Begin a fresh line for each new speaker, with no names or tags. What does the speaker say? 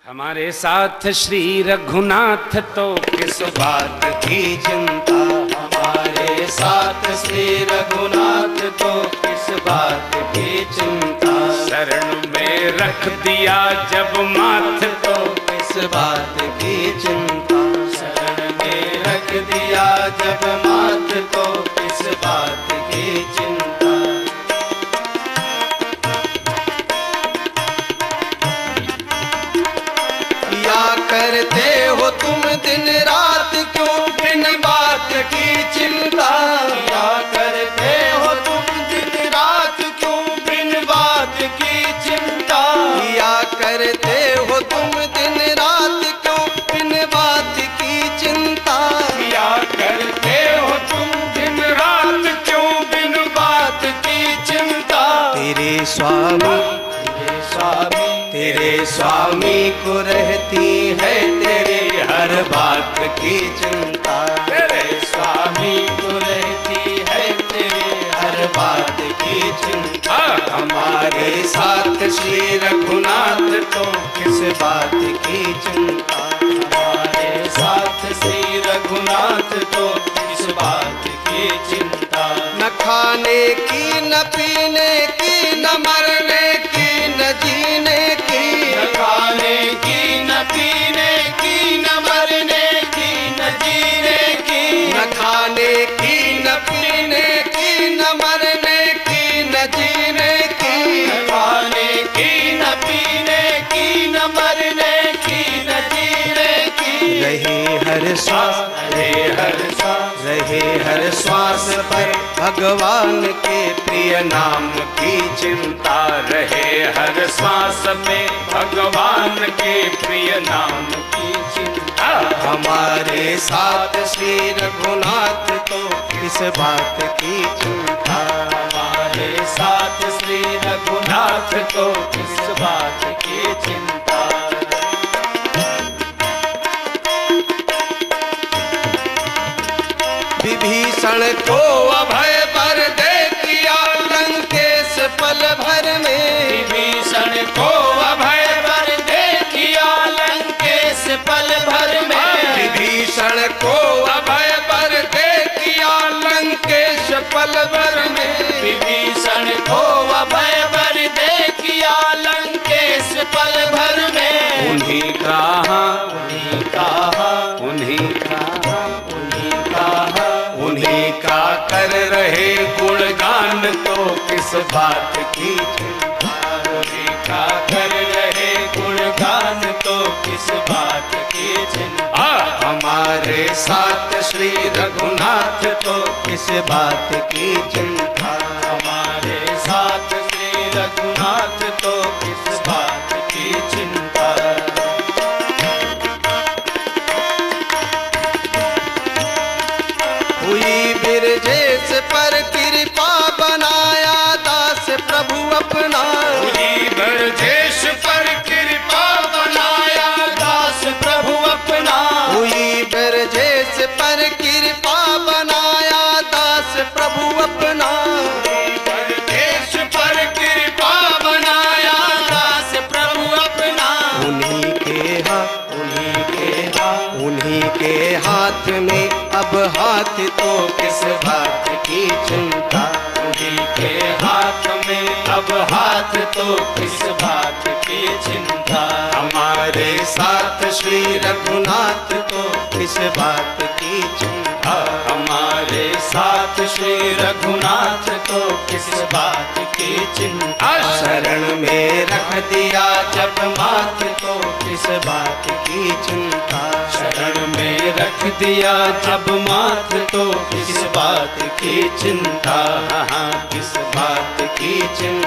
हमारे साथ श्री रघुनाथ तो किस बात की चिंता।
हमारे साथ श्री रघुनाथ तो किस बात की चिंता।
शरण में रख दिया जब माथ तो
किस बात की चिंता। शरण में रख दिया जब माथ तो किस बात की चिंता। करते हो तुम दिन रात क्यों बिन बात की चिंता। क्या करते हो तुम दिन रात क्यों बिन बात की चिंता। क्या करते हो तुम दिन रात क्यों बिन बात की चिंता।
क्या करते हो तुम दिन रात क्यों बिन बात की चिंता।
तेरे स्वामी को रहती है तेरे हर बात की चिंता। तेरे स्वामी को रहती है तेरे हर बात की चिंता। हमारे साथ श्री रघुनाथ तो किस बात की चिंता। हमारे साथ श्री रघुनाथ तो किस बात की चिंता। न खाने की न पीने की न मरने की न जीने की। न खाने की न पीने की न मरने की न जीने की। न खाने की न पीने की न मरने की न जीने की। न खाने की न पीने की न मरने की न जीने की। रहे हर श्वास रहे हर श्वास पर भगवान के प्रिय नाम की चिंता।
रहे हर श्वास में भगवान के प्रिय नाम की चिंता।
हमारे साथ श्री रघुनाथ तो किस बात की चिंता। हमारे साथ श्री रघुनाथ तो किस बात की चिंता। विभीषण को अभय वर दे दिया लंकेश पल भर में। विभीषण को अभय वर दे दिया लंकेश पल भर में। विभीषण को अभय वर दे दिया लंकेश पल भर में। विभीषण को अभय वर दे दिया लंकेश पल भर में।
उन्हीं कहा
उन्हीं का कर रहे गुणगान तो किस बात की चिंता। उन्हीं का कर रहे गुणगान तो किस बात की चिंता। हमारे साथ श्री रघुनाथ तो किस बात की चिंता। हमारे साथ श्री रघुनाथ तो किस बात की चिंता। हुई बिरजेश पर कृपा बनाया दास प्रभु अपना। हुई बिरजेश पर कृपा बनाया दास प्रभु अपना। हुई बिरजेश पर कृपा बनाया दास प्रभु अपना। बिरजेश पर कृपा बनाया दास प्रभु अपना। उन्हीं के हाथ में अब हाथ तो किस बात की चिंता। उन्हीं के हाथ में अब हाथ तो किस बात की चिंता। हमारे साथ श्री रघुनाथ तो किस बात की चिंता। हमारे साथ श्री रघुनाथ तो किस बात की चिंता। शरण में रख दिया जब माथ तो किस बात की चिंता। शरण में रख दिया जब माथ तो किस बात की चिंता। किस बात की चिंता।